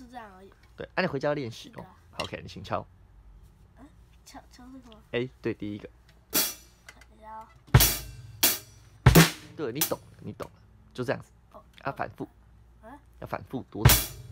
就是这样而已。 对，你回家要练习哦。 是的好 ，OK， 你请敲。 敲这个吗？ 哎，对，第一个。 看一下哦。 对，你懂了，你懂了，就这样子。 哦要反复， 啊， 要反复多次。